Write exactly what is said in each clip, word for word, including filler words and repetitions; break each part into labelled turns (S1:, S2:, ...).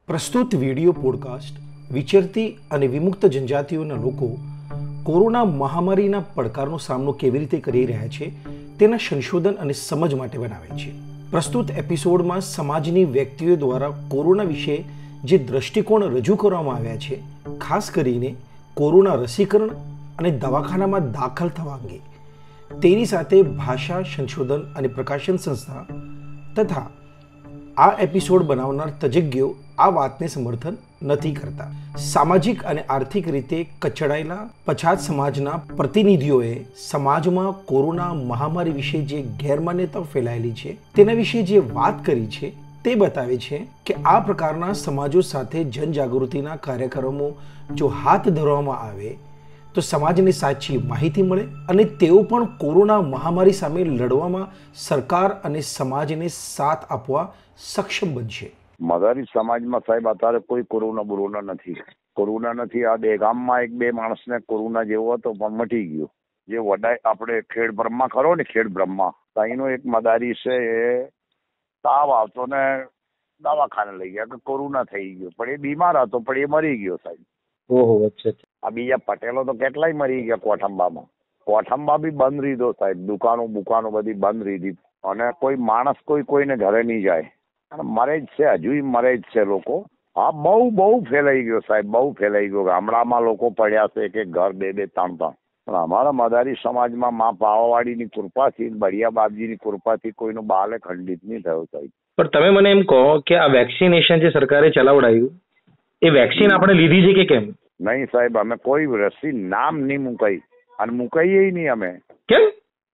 S1: પ્રસ્તુત video podcast વિચરતી અને વિમુક્ત જનજાતિઓના લોકો કોરોના મહામારીના પડકારનો સામનો કેવી રીતે કરી રહ્યા છે તેના સંશોધન અને સમજ માટે બનાવેલ છે. પ્રસ્તુત એપિસોડમાં સમાજની વ્યક્તિઓ દ્વારા કોરોના વિશે જે દ્રષ્ટિકોણ રજૂ કરવામાં આવ્યા છે, ખાસ કરીને કોરોના રસીકરણ અને દવાખાનામાં દાખલ થવા અંગે, તેની સાથે ભાષા સંશોધન અને પ્રકાશન સંસ્થા તથા આ એપિસોડ બનાવનાર તજજ્ઞો આ વાતને સમર્થન નથી કરતા. સામાજિક અને આર્થિક રીતે કચડાયેલા પછાત સમાજના પ્રતિનિધિઓએ સમાજમાં કોરોના મહામારી વિશે જે ગેરમાન્યતાઓ ફેલાયેલી છે તેના વિશે જે વાત કરી છે તે બતાવે છે કે આ પ્રકારના સમાજો સાથે જનજાગૃતિના કાર્યક્રમો જો હાથ ધરવામાં આવે તો સમાજને સાચી માહિતી મળે અને તેઓ પણ કોરોના મહામારી સામે લડવામાં સરકાર અને સમાજને સાથ આપવા સક્ષમ બનશે.
S2: મદારી સમાજમાં સાહેબ અત્યારે કોઈ કોરોના બોરોના નથી. કોરોના નથી. આ દેગામમાં એક બે માણસને કોરોના જેવો હતો પણ મટી ગયો. જે વડાઈ આપણે ખેડ બ્રહ્મા ખરો ને ખેડ બ્રહ્મા ત્યાંનો એક મદારી છે, એ તાવ આવતો ને દવાખાને લઈ ગયા કે કોરોના થઈ ગયો, પણ એ બીમાર હતો પણ એ મરી ગયો સાહેબ.
S3: ઓહો, અચ્છા.
S2: આ બીજા પટેલો તો કેટલાય મરી ગયા. કોઠંબામાં કોઠંબા બી બંધ રીધો સાહેબ. દુકાનો બુકાનો બધી બંધ રીધી અને કોઈ માણસ કોઈ કોઈને ઘરે નહીં જાય. મરે જ છે, હજુ મરે જ છે લોકો. હા, બહુ બહુ ફેલાઈ ગયો સાહેબ, બહુ ફેલાઈ ગયો. ગામડામાં લોકો પડ્યા છે કે ઘર બે બે ત્રણ ત્રણ. પણ અમારા મદારી સમાજમાં મા પાવાવાડીની કૃપાથી, બળિયા બાપજીની કૃપાથી કોઈનો બાલે ખંડિત નહીં થયો સાહેબ.
S3: પણ તમે મને એમ કહો કે આ વેક્સિનેશન જે સરકારે ચલાવડાયું એ વેક્સિન આપણે લીધી છે કે કેમ?
S2: નહીં સાહેબ, અમે કોઈ રસી નામ નહીં મુકાઈ અને મુકાઈએ નહીં અમે.
S3: કેમ?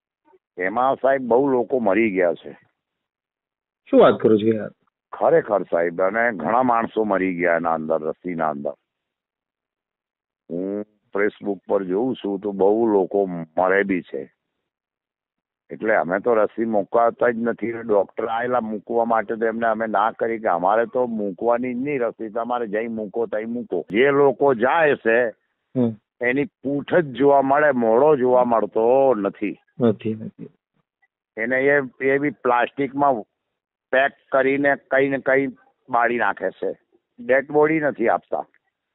S2: એમાં સાહેબ બહુ લોકો મરી ગયા છે.
S3: શું વાત કરો છો યાર?
S2: ખરેખર સાહેબ, અને ઘણા માણસો મરી ગયા એના અંદર, રસીના અંદર. હું ફેસબુક પર જોઉં છું તો બહુ લોકો મરે બી છે. એટલે અમે તો રસી મૂકવાતા જ નથી. ડોક્ટર આવેલા મૂકવા માટે તો એમને અમે ના કરી કે અમારે તો મૂકવાની જ નહીં રસી, તમારે જઈ મૂકો તઈ મૂકો. જે લોકો જાય છે એની પૂંઠ જ જોવા મળે, મોઢો જોવા મળતો નથી.
S3: નથી નથી
S2: એને એ એ બી પ્લાસ્ટિકમાં પેક કરીને કઈ ને કઈ બાળી નાખે છે. ડેડ બોડી નથી આપતા.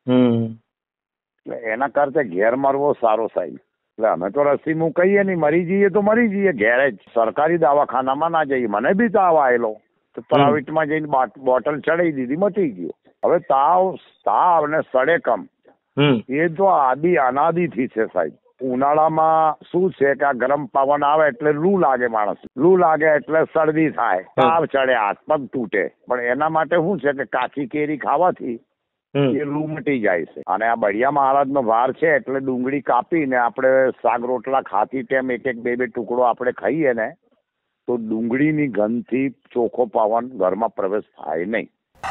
S2: એટલે એના કરતા ઘેર મરવો સારો સાહેબ. એટલે અમે તો રસી મૂકીએ નહીં, મરી જઈએ તો મરી જઈએ ઘેરે જ. સરકારી દવાખાનામાં ના જઈએ. મને બી તાવ આવેલો તો પ્રાઇવેટમાં જઈને બોટલ ચડાવી દીધી, મટી ગયો. હવે તાવ તાવ ને સડે કમ એ તો આદિ અનાદિથી છે સાહેબ. ઉનાળામાં શું છે કે આ ગરમ પવન આવે એટલે લૂ લાગે માણસ, લૂ લાગે એટલે શરદી થાય, તાવ ચડે, હાથ પગ તૂટે. પણ એના માટે શું છે કે કાચી કેરી ખાવાથી એ લૂ મટી જાય છે. અને આ બળિયા મહારાજનો વાર છે એટલે ડુંગળી કાપીને આપણે શાક રોટલા ખાતી ટેમ એક એક બે બે ટુકડો આપણે ખાઈએ ને તો ડુંગળીની ગંધથી ચોખ્ખો પવન ઘરમાં પ્રવેશ થાય નહીં.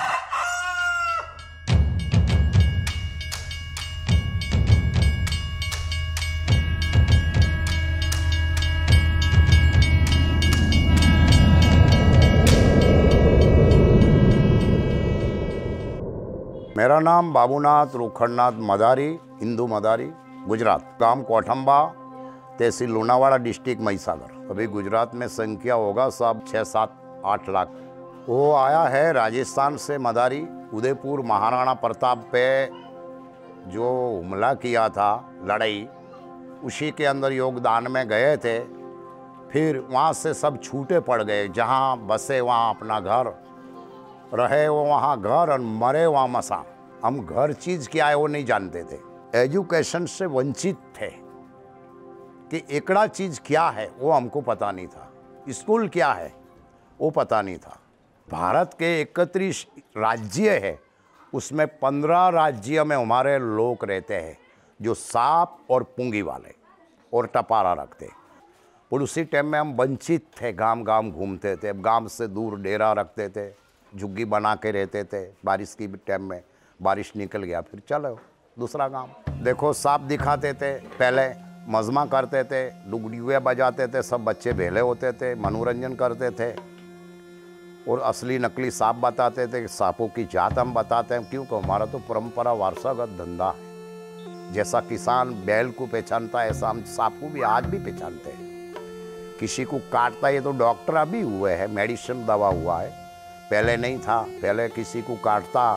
S2: मेरा नाम बाबूनाथ रूखड़नाथ मदारी, हिंदू मदारी, गुजरात. गांव कोठंबा, तहसील लोनावाड़ा, डिस्ट्रिक्ट महिसागर. अभी गुजरात में संख्या होगा सब छः सात आठ लाख. वो आया है राजस्थान से मदारी. उदयपुर महाराणा प्रताप पे जो हमला किया था, लड़ाई, उसी के अंदर योगदान में गए थे. फिर वहाँ से सब छूटे पड़ गए. जहाँ बसे वहाँ अपना घर, रहे वो वहाँ घर और मरे वहाँ मसान. हम घर चीज़ क्या है वो नहीं जानते थे. एजुकेशन से वंचित थे कि एकड़ा चीज़ क्या है वो हमको पता नहीं था. स्कूल क्या है वो पता नहीं था. भारत के इकतीस राज्य है, उसमें पंद्रह राज्य में हमारे लोग रहते हैं जो सांप और पूंगी वाले और टपारा रखते. और उसी टाइम में हम वंचित थे. गांव गांव घूमते थे. गांव से दूर डेरा रखते थे, झुग्गी बना के रहते थे. बारिश की टाइम में बारिश निकल गया फिर चलो दूसरा गांव. देखो सांप दिखाते थे, पहले मजमा करते थे, डुगडुगियाँ बजाते थे, सब बच्चे भेले होते थे, मनोरंजन करते थे. और असली नकली सांप बताते थे. सांपों की जात हम बताते हैं क्योंकि हमारा तो परंपरा वारसागत धंधा है. जैसा किसान बैल को पहचानता है ऐसा हम सांप को भी आज भी पहचानते हैं. किसी को काटता है तो डॉक्टर अभी हुए हैं, मेडिसिन दवा हुआ है, पहले नहीं था। पहले किसी को काटता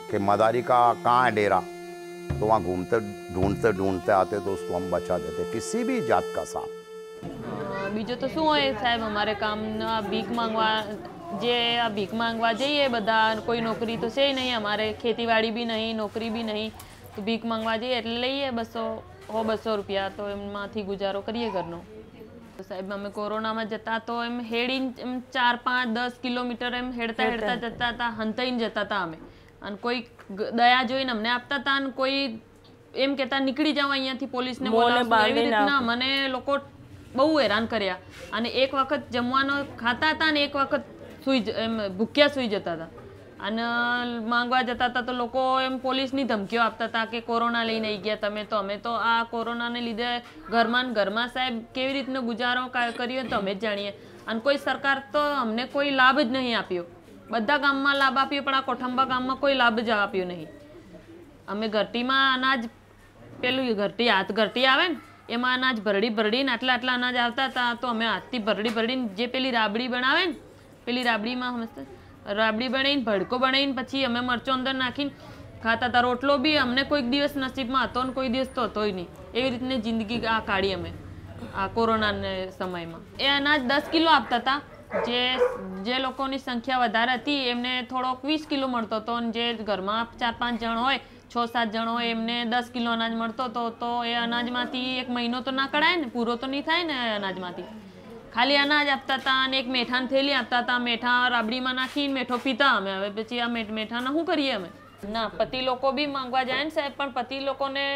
S2: कि मदारी का कहाँ है डेरा, तो वहाँ घूमते ढूंढते ढूंढते आते तो उसको हम बचा देते, किसी भी जात का सांप।
S4: બીજું તો શું હોય સાહેબ, અમારે કામ ભીખ માંગવા જે આ ભીખ માંગવા જઈએ બધા, કોઈ નોકરી તો છે નહીં, અમારે ખેતીવાડી બી નહીં, નોકરી બી નહીં, તો ભીખ માંગવા જઈએ એટલે લઈએ બસો હો બસો રૂપિયા, તો એમાંથી ગુજારો કરીએ ઘરનો। તો સાહેબ અમે કોરોનામાં જતા તો એમ હેડીને એમ ચાર પાંચ દસ કિલોમીટર એમ હેડતા હેડતા જતા હતા, હંતાઈને જતા હતા અમે, અને કોઈ દયા જોઈને અમને આપતા હતા, અને કોઈ એમ કહેતા નીકળી જાવ અહીંયાથી, પોલીસને બોલાવો, એવી રીતના મને લોકો બહુ હેરાન કર્યા। અને એક વખત જમવાનો ખાતા હતા અને એક વખત સુઈ એમ ભૂખ્યા સુઈ જતા હતા, અને માંગવા જતા હતા તો લોકો એમ પોલીસની ધમકીઓ આપતા હતા કે કોરોના લઈને આવી ગયા તમે, તો અમે તો આ કોરોનાને લીધે ઘરમાં ઘરમાં સાહેબ કેવી રીતનો ગુજારો કર્યો તો અમે જ જાણીએ। અને કોઈ સરકાર તો અમને કોઈ લાભ જ નહીં આપ્યો, બધા ગામમાં લાભ આપ્યો પણ આ કોઠંબા ગામમાં કોઈ લાભ જ આપ્યો નહીં। અમે ઘરટીમાં અનાજ પેલું ઘરટી હાથ ઘરટી આવે ને એમાં અનાજ ભરડી ભરડીને આટલા આટલા અનાજ આવતા હતા, તો અમે હાથથી ભરડી ભરડીને જે પેલી રાબડી બનાવે ને પેલી રાબડીમાં મસ્ત રાબડી બનાવીને ભડકો બનાવીને પછી અમે મરચો અંદર નાખીને ખાતા હતા। રોટલો બી અમને કોઈક દિવસ નસીબમાં હતો ને કોઈ દિવસ તો હતોય નહીં, એવી રીતની જિંદગી આ કાઢી અમે આ કોરોનાના સમયમાં। એ અનાજ દસ કિલો આપતા હતા, જે જે લોકોની સંખ્યા વધારે હતી એમને થોડોક વીસ કિલો મળતો હતો, અને જે ઘરમાં ચાર પાંચ જણ હોય છ સાત જણ હોય એમને દસ કિલો અનાજ મળતો હતો। તો એ અનાજમાંથી એક મહિનો તો ના કઢાય ને, પૂરો તો નહીં થાય ને અનાજમાંથી, ખાલી અનાજ આપતા હતા અને એક મેઠાની થેલી આપતા હતા, મેઠા રાબડીમાં નાખીને મેઠો પીતા અમે। હવે પછી આ મેઠાના શું કરીએ અમે? ના, પતિ લોકો બી માંગવા જાય ને સાહેબ, પણ પતિ લોકોને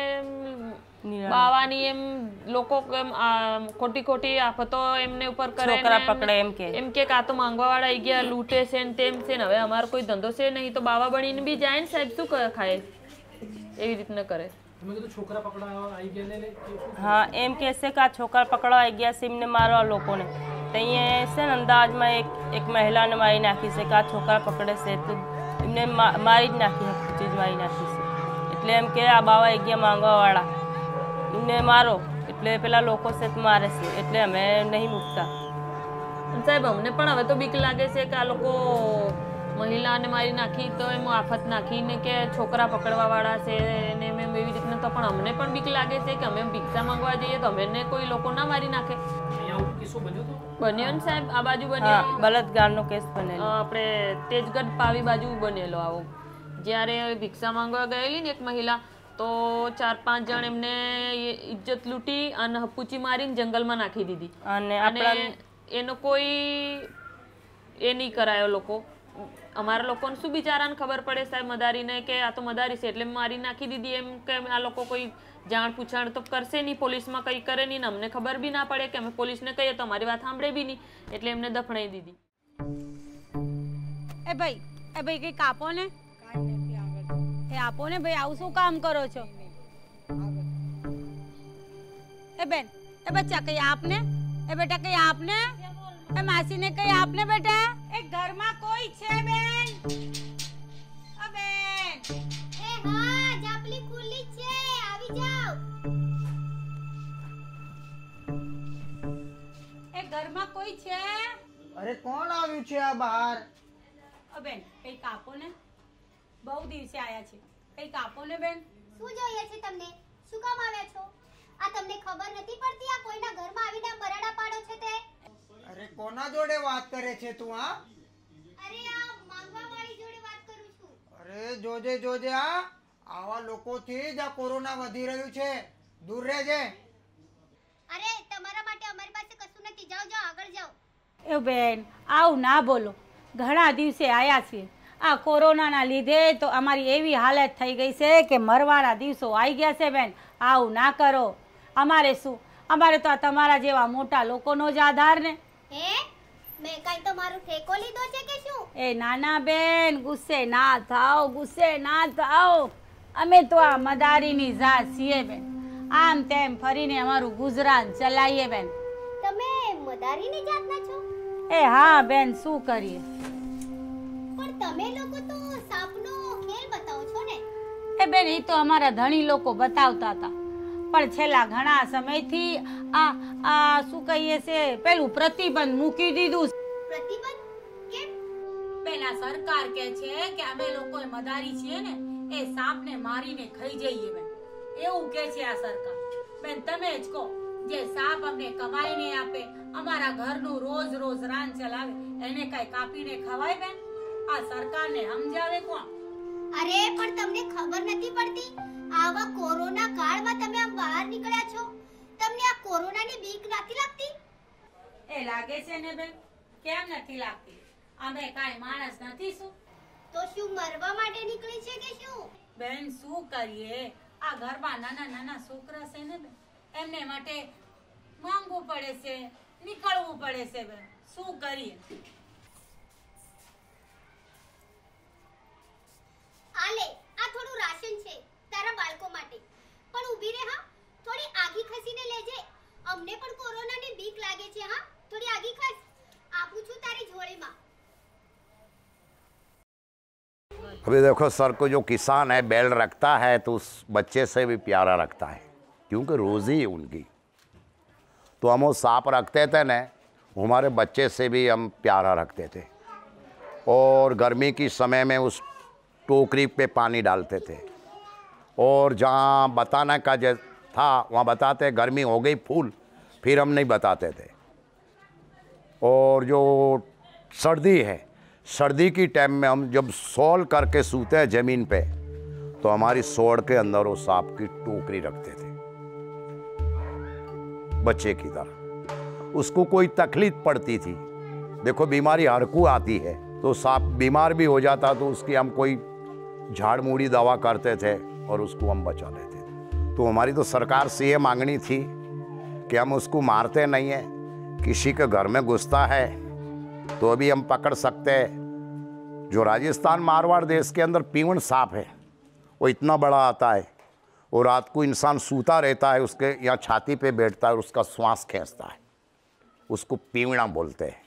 S4: બાવાની એમ લોકો એમ ખોટી ખોટી આફતો એમને ઉપર કરે, પકડે એમ કે એમ કે આ તો માંગવા વાળા આવી ગયા, લૂંટે છે ને તેમ છે ને, હવે અમારો કોઈ ધંધો છે નહીં તો બાવા બનીને બી જાય ને સાહેબ, શું ખાય એવી રીતના કરે।
S5: હા, એમ કહેશે કે આ છોકરા પકડવા આવી ગયા છે એમને મારવા લોકોને, તો અહીંયા છે ને અંદાજમાં એક એક મહિલાને મારી નાખી છે કે આ છોકરા પકડે છે તો એમને મારી જ નાખી, ચીજ મારી નાખી છે, એટલે એમ કે આ બાવા આવી ગયા માંગવાવાળા એમને મારો, એટલે પેલા લોકો છે મારે છે, એટલે અમે નહીં મૂકતા।
S4: સાહેબ અમને પણ હવે તો બીક લાગે છે કે આ લોકો મહિલાને મારી નાખી તો એમ આફત નાખીને કે છોકરા પકડવા વાળા છે ને એમ એવી રીતના, તો પણ અમને પણ બીક લાગે છે કે અમે ભિક્ષા માંગવા જઈએ તો અમને કોઈ લોકો ના મારી નાખે। બન્યો ને સાહેબ, આ બાજુ બન્યો
S5: બળાત્કારનો કેસ બનેલો,
S4: આપણે તેજગઢ પાવી બાજુ બનેલો આવો, જ્યારે ભિક્ષા માંગવા ગયેલી ને એક મહિલા, તો ચાર પાંચ જણ એમને ઇજ્જત લૂંટી અને હપુચી મારીને જંગલમાં નાખી દીધી, અને એનો કોઈ એ નહીં કરાયો લોકો। અમારા લોકોને શું બિચારાને ખબર પડે સાહેબ મદારીને કે આ તો મદારી છે એટલે મારી નાખી દીધી, એમ કે આ લોકો કોઈ જાણ પૂછાણ તો કરશે નહીં, પોલીસમાં કંઈ કરે નહીં, ને અમને ખબર બી ના પડે કે અમે પોલીસને કહીએ તો અમારી વાત સાંભળે બી નહીં, એટલે એમને દફનાઈ દીધી।
S6: એ ભાઈ એ ભાઈ કંઈક આપો ને, એ આપો ને ભાઈ, આવું શું કામ કરો છો? એ બેન એ બચ્ચા કઈ આપને, એ બેટા કઈ આપને, એ માસીને કઈ આપને બેટા, એ ઘરમાં કોઈ છે બેન? અ બેન
S7: એ હા જાપલી ખુલ્લી છે, આવી જાવ।
S6: એ ઘરમાં કોઈ છે?
S8: અરે કોણ આવ્યું છે આ બહાર?
S6: અ બેન કઈક આપો ને, બહુ દિવસે આયા છે, કઈક આપો ને બેન।
S7: શું જોઈએ છે તમને? શું કામ આવ્યા છો? આ તમને ખબર નથી પડતી આ કોઈના ઘરમાં આવીને બરાડા પાડો છે તે?
S8: અરે કોના જોડે વાત કરે છે તું? આ
S7: અરે આ માંગવા વાળી જોડે વાત કરું છું।
S8: અરે જોજે જોજે, આ આવા લોકોથી જ આ કોરોના વધી રહ્યું છે, દૂર રહેજે।
S7: અરે તમારા માટે અમારી પાસે કશું નથી, જાઓ જાઓ આગળ જાઓ।
S6: એ બેન આવું ના બોલો, ઘણા દિવસે આયા છીએ, આ કોરોનાના લીધે તો અમારી એવી હાલત થઈ ગઈ છે કે મરવાના દિવસો આવી ગયા છે બેન, આવું ના કરો। અમારે શું, અમારે તો આ તમારા જેવા મોટા લોકોનો જ આધાર ને।
S7: હે મેં કઈ તો મારું ઠેકો લીધો છે કે શું?
S6: એ નાના બેન ગુસ્સે ના થાઓ, ગુસ્સે ના થાઓ, અમે તો આ મદારીની જાત છીએ બેન, આમ તેમ ફરીને અમારું ગુજરાન ચલાવીએ બેન।
S7: તમે મદારીની જાતના છો?
S6: એ હા બેન, શું કરીએ?
S7: પણ તમે લોકો તો સાપનો ખેલ બતાવો છો ને?
S6: એ બેન એ તો અમારા ધણી લોકો બતાવતા હતા, પણ છેલ્લા ઘણા સમયથી આ આ શું કહીએ છે પેલું પ્રતિબંધ મૂકી દીધું।
S7: પ્રતિબંધ કેમ?
S6: બેન આ સરકાર કે છે કે અમે લોકો મદારી છીએ ને એ સાપને મારીને ખાઈ જઈએ બેન, એવું કે છે આ સરકાર. બેન તમે જ કહો, જે સાપ અમને કમાઈને આપે, અમારા ઘરનું રોજ રોજ રાન ચલાવે, એને કઈ કાપીને ખવાય બેન? આ સરકારને સમજાવે કોણ?
S7: અરે પણ તમને ખબર નથી પડતી, આવા કોરોના કાળમાં તમે આમ બહાર નીકળ્યા છો, તમને આ કોરોનાની બીક નથી લાગતી?
S6: એ લાગે છે ને બેન, કેમ નથી લાગતી? અમે કાઈ માણસ નથી શું?
S7: તો શું મરવા માટે નીકળી છે કે શું?
S6: બેન શું કરીએ, આ ઘરમાં નાના નાના છોકરા છે ને બેન, એમને માટે માંગવું પડે છે, નીકળવું પડે છે બેન, શું કરીએ?
S7: આ લે, આ થોડું રાશન છે તારા બાળકો માટે, પણ ઊભી રહે હા, થોડી આગી ખસીને લેજે, અમને પણ કોરોનાની બીક લાગે છે. હા થોડી આગી ખસ, આપું છું તારી ઝોળીમાં.
S2: अभी देखो सर को जो किसान है बैल रखता है तो उस बच्चे से भी प्यारा रखता है, क्योंकि रोज़ी है उनकी. तो हम वो सांप रखते थे ना, हमारे बच्चे से भी हम प्यारा रखते थे. और गर्मी की समय में उस टोकरी पे पानी डालते थे, और जहाँ बताने का जो था वहाँ बताते गर्मी हो गई फूल, फिर हम नहीं बताते थे. और जो सर्दी है, सर्दी की टाइम में हम जब सॉल करके सूते हैं ज़मीन पे, तो हमारी सोड़ के अंदर वो सांप की टोकरी रखते थे बच्चे की तरह. उसको कोई तकलीफ पड़ती थी, देखो बीमारी हर को आती है, तो सांप बीमार भी हो जाता तो उसकी हम कोई झाड़ मूड़ी दवा करते थे और उसको हम बचा लेते थे. तो हमारी तो सरकार से ये मांगनी थी कि हम उसको मारते नहीं हैं, किसी के घर में घुसता है तो अभी हम पकड़ सकते हैं. जो राजस्थान मारवाड़ देश के अंदर पीवण सांप है, वो इतना बड़ा आता है और रात को इंसान सूता रहता है, उसके यहाँ छाती पे बैठता है और उसका श्वास खींचता है, उसको पीवणा बोलते हैं.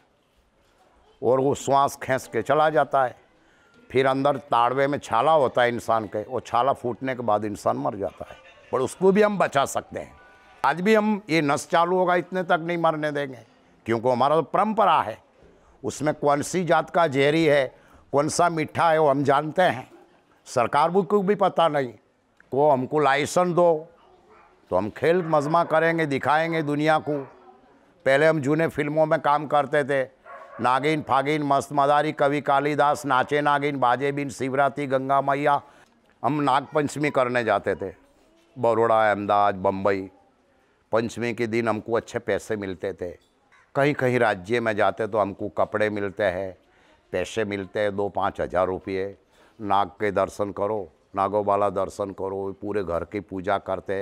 S2: और वो श्वास खींच के चला जाता है. फिर अंदर ताड़वे में छाला होता है इंसान के, वो छाला फूटने के बाद इंसान मर जाता है, पर उसको भी हम बचा सकते हैं. आज भी हम ये नस चालू होगा इतने तक नहीं मरने देंगे, क्योंकि हमारा तो परंपरा है. उसमें कौन सी जात का जहरी है, कौन सा मीठा है, वो हम जानते हैं. सरकार को भी पता नहीं, को हमको लाइसेंस दो तो हम खेल मजमा करेंगे, दिखाएंगे दुनिया को. पहले हम जूने फिल्मों में काम करते थे, नागिन फागिन मस्त मदारी, कवि कालिदास, नाचे नागिन, बाजे बिन, शिवरात्रि, गंगा मैया. हम नाग पंचमी करने जाते थे बड़ौदा, अहमदाबाद, बम्बई. पंचमी के दिन हमको अच्छे पैसे मिलते थे. कहीं कहीं राज्य में जाते तो हमको कपड़े मिलते हैं, पैसे मिलते हैं, दो पाँच हज़ार रुपये. नाग के दर्शन करो, नागों वाला दर्शन करो, पूरे घर की पूजा करते,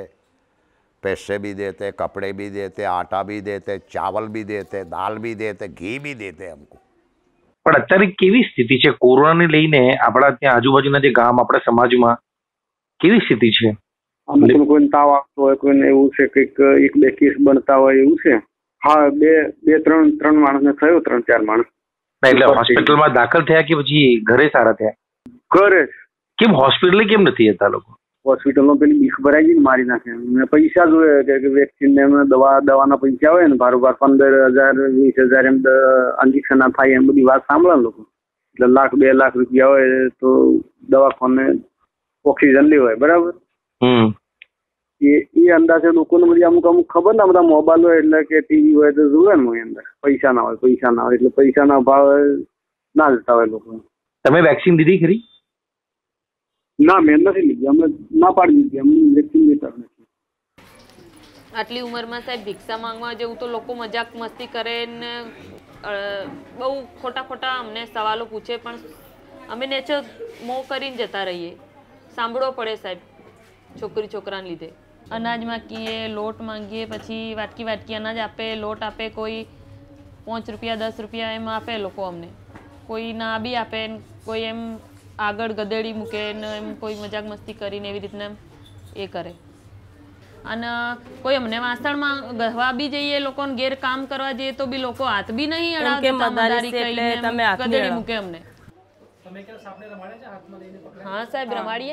S2: पैसे भी देते, कपड़े भी देते, आटा भी देते, चावल भी देते, दाल भी देते, घी भी देते हमको.
S3: પણ અત્યારે કેવી સ્થિતિ છે કોરોનાને લઈને આપણા ત્યાં આજુબાજુના જે ગામ આપણા સમાજમાં કેવી સ્થિતિ છે?
S9: અમુક કોઈને તાવ આવતો હોય, કોઈને એવું છે કે એક બે કેસ બનતા હોય એવું છે. હા, બે બે ત્રણ ત્રણ માણસને થયો, ત્રણ ચાર માણસ.
S3: એટલે હોસ્પિટલમાં દાખલ થયા કે પછી ઘરે સારા થયા?
S9: ઘરે.
S3: કેમ હોસ્પિટલે કેમ નથી જતા લોકો?
S9: હોસ્પિટલમાં પેલી બીક ભરાઈ ગઈ ને મારી નાખે. પૈસા જોઈએ કે વેક્સિન ને દવા દવાના પૈસા હોય ને, બારોબાર પંદર હજાર વીસ હજાર એમ ઇન્જેક્શન થાય, એમ બધી વાત સાંભળે લોકો. એટલે લાખ બે લાખ રૂપિયા હોય તો દવાખાને ઓક્સિજન લેવાય, બરાબર.
S3: હમ
S9: એ એ અંદાજે લોકોને બધી અમુક અમુક ખબર ના, બધા મોબાઈલ હોય એટલે કે ટીવી હોય તો જોવે ને હોય, અંદર પૈસા ના હોય, પૈસા ના હોય એટલે પૈસાના ભાવ ના જતા હોય લોકો.
S3: તમે વેક્સિન લીધી ખરી?
S9: ના, મેં નથી લીધી, અમે ના પાડી દીધી, અમે વેક્સિન લેતા નથી.
S4: આટલી ઉંમરમાં સાહેબ ભિક્ષા માંગવા જેવું તો લોકો મજાક મસ્તી કરે ને બહુ ખોટા ખોટા અમને સવાલો પૂછે, પણ અમે નેચર મો કરીને જતા રહીએ. સાંભળવો પડે સાહેબ છોકરી છોકરાને લીધે. અનાજ માંગીએ, લોટ માંગીએ, પછી વાટકી વાટકી અનાજ આપે, લોટ આપે, કોઈ પાંચ રૂપિયા દસ રૂપિયા એમ આપે લોકો અમને, કોઈ ના બી આપે, કોઈ એમ આગળ ગધેડી મૂકે ને એમ કોઈ મજાક મસ્તી કરીને એવી રીતના એ કરે. અને કોઈ અમને વાસણમાં ગહવા બી જઈએ, લોકોને ઘેર કામ કરવા જઈએ તો બી લોકો હાથ બી નહીં અડાવતા, મદારી કહીને ગધેડી મૂકે અમને. હા સાહેબ રમાડીએ.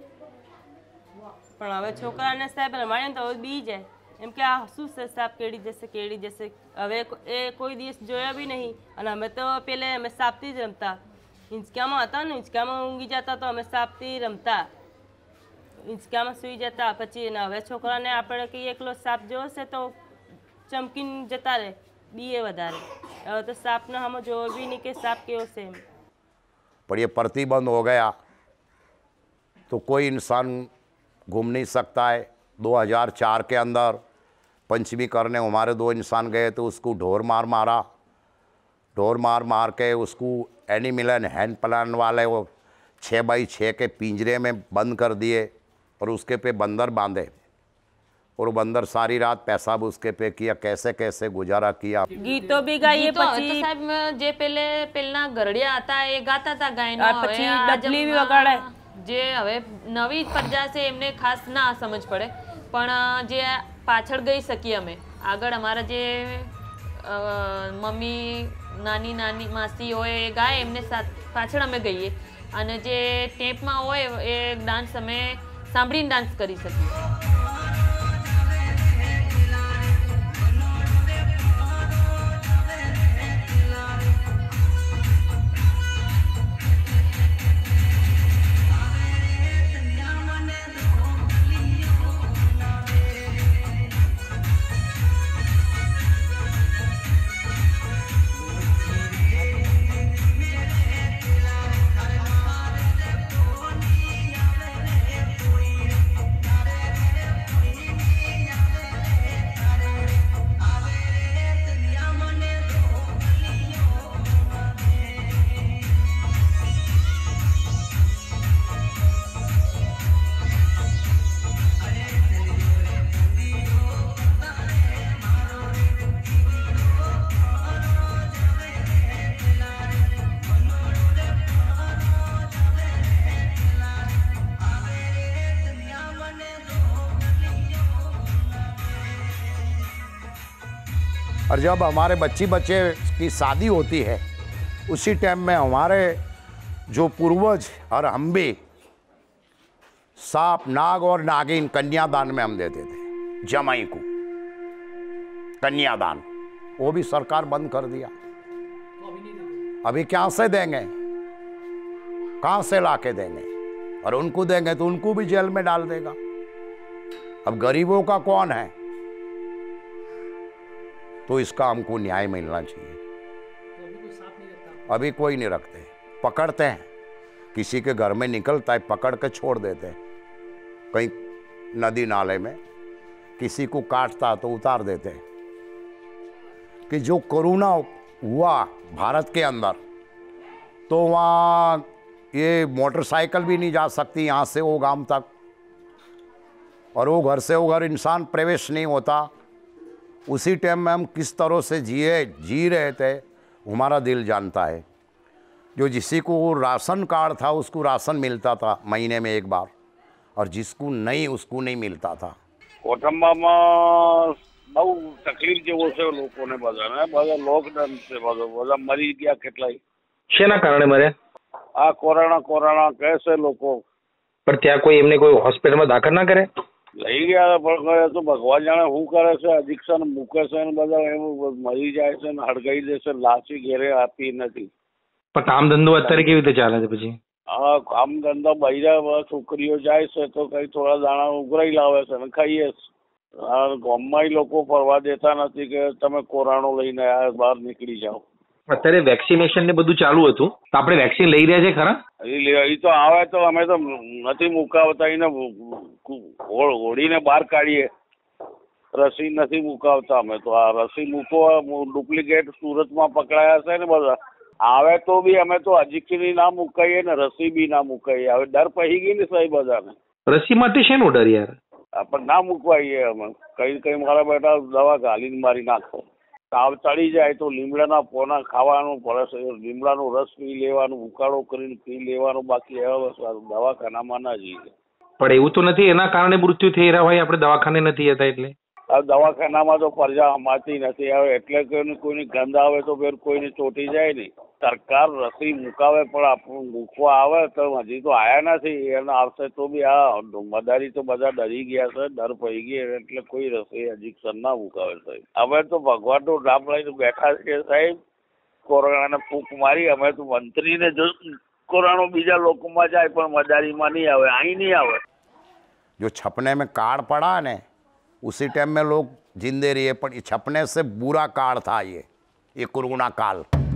S5: પણ હવે છોકરાને સાહેબ રમાડીએ ને તો બી જાય એમ કે આ શું છે સાપ કેડી જશે કેડી જશે. હવે એ કોઈ દિવસ જોયા બી નહીં, અને અમે તો પેલે અમે સાપથી જ રમતા, હિંચકામાં હતા ને હિંચકામાં ઊંઘી જતા તો અમે સાપથી રમતા, હિંચકામાં સૂઈ જતા. પછી હવે છોકરાને આપણે કંઈ એકલો સાપ જોવો છે તો ચમકીને જતા રહે, બીએ વધારે. હવે તો સાપને हम જોવો બી નહીં કે સાપ કેવો છે એમ.
S2: पर ये प्रतिबंध हो गया तो कोई इंसान घूम नहीं सकता है। दो हज़ार चार के अंदर पंचमी करने हमारे दो इंसान गए तो उसको ढोर मार मारा, ढोर मार मार के उसको एनिमल हैंड प्लान वाले वो छः बाई छः के पिंजरे में बंद कर दिए और उसके पे बंदर बांधे और बंदर सारी रात पेशाब उसके पे किया, कैसे कैसे गुजारा किया।
S5: ગીતો બી ગાઈએ. પછી
S4: સાહેબ જે પેલે પેલના ગરડિયા હતા એ ગાતા હતા ગાયનો,
S5: પછી ડબલી બી વગાડે.
S4: જે હવે નવી પ્રજા છે એમને ખાસ ના સમજ પડે, પણ જે પાછળ ગઈ શકીએ અમે આગળ, અમારા જે મમ્મી નાની નાની માસી હોય એ ગાય એમને પાછળ અમે ગઈએ, અને જે ટેપમાં હોય એ ડાન્સ અમે સાંભળીને ડાન્સ કરી શકીએ.
S2: और जब हमारे बच्ची बच्चे की शादी होती है उसी टाइम में हमारे जो पूर्वज और हम भी सांप नाग और नागिन कन्यादान में हम देते थे, जमाई को कन्यादान, वो भी सरकार बंद कर दिया। अभी क्या से देंगे, कहाँ से ला के देंगे, और उनको देंगे तो उनको भी जेल में डाल देगा। अब गरीबों का कौन है, तो इसका हमको न्याय मिलना चाहिए। अभी कोई नहीं रखते, पकड़ते हैं, किसी के घर में निकलता है पकड़ के छोड़ देते हैं कहीं नदी नाले में, किसी को काटता तो उतार देते हैं। कि जो कोरोना हुआ भारत के अंदर तो वहाँ ये मोटरसाइकिल भी नहीं जा सकती यहाँ से वो गांव तक, और वो घर से वो घर इंसान प्रवेश नहीं होता। उसी टाइम में हम किस तरह से जिए जी रहे थे हमारा दिल जानता है। जो जिसी को राशन कार्ड था उसको राशन मिलता था महीने में एक बार, और जिसको नहीं उसको नहीं मिलता था।
S10: કોટંબામાં બહુ તકલીફ જેવો છે લોકોને બધાને, બધા લોકડાઉન છે, બધા મરી ગયા કેટલાય.
S3: શેના કારણે મર્યા?
S10: આ કોરોના કોરોના કહે છે લોકો.
S3: પણ ત્યાં કોઈ એમને કોઈ હોસ્પિટલમાં દાખલ ના કરે?
S10: લઈ ગયા પણ તો ભગવાન જાણે શું કરે છે, એડિક્શન મૂકે છે ને બધા એવું મરી જાય છે ને હડગાઈ દે છે, લાશી ઘેરે આપી નથી.
S3: પણ કામ ધંધો અત્યારે કેવી રીતે ચાલે છે પછી?
S10: હા, કામ ધંધા બૈરા છોકરીઓ જાય છે તો કઈ થોડા દાણા ઉઘરાઈ લાવે છે ને ખાઈએ છે. ગામમાં લોકો ફરવા દેતા નથી કે તમે કોરોના લઈને આ બહાર નીકળી જાઓ.
S3: અત્યારે વેક્સિનેશન ને બધું ચાલુ હતું તો આપણે વેક્સિન લઈ રહ્યા છે ખરા?
S10: એ તો આવે તો અમે તો નથી મુકાવતા, એને ઓળીને બહાર કાઢીએ. રસી નથી મુકાવતા અમે તો. આ રસી મૂકો ડુપ્લિકેટ સુરતમાં પકડાયા છે ને બધા, આવે તો બી અમે તો અજીક્ષની ના મુકાઈએ ને રસી બી ના મુકાઈએ. હવે ડર પહી ગઈ ને સાહેબ બધાને.
S3: રસી માટે શેનો ડર યાર?
S10: આપણે ના મૂકવાઈએ અમે. કઈ કઈ મારા બેટા દવા ઘાલીને મારી નાખો. તાવ ચડી જાય તો લીમડાના પોના ખાવાનું પડે છે, લીમડાનો રસ પી લેવાનો, ઉકાળો કરીને પી લેવાનો, બાકી એવા દવાખાનામાં ના જઈએ.
S3: પણ એવું તો નથી એના કારણે મૃત્યુ થઈ રહ્યા હોય, આપણે દવાખાને નથી જતા એટલે?
S10: આ દવાખાનામાં તો પ્રજા અમાતી નથી આવે એટલે કે કોઈની ગંધ આવે તો ફેર કોઈને ચોટી જાય નહીં. સરકાર રસી મુકાવે પણ આપણું મૂકવા આવે તો હજી તો આયા નથી, એને આવશે તો બી આ મદારી તો બધા ડરી ગયા છે, ડર પડી ગઈ એટલે કોઈ રસી ઇન્જેક્શન ના મુકાવે સાહેબ. હવે તો ભગવાનનું નામ લઈને બેઠા છીએ સાહેબ, કોરોનાને ફૂંક મારી અમે તો મંત્રીને જો કોરોના બીજા લોકોમાં જાય પણ મદારીમાં નહીં આવે, અહીં नहीं आवे।
S2: जो छपने में कार्ड पड़ा है ना उसी टाइम में लोग जिंदे रहे, पर छपने से बुरा काल था ये ये कोरोना काल।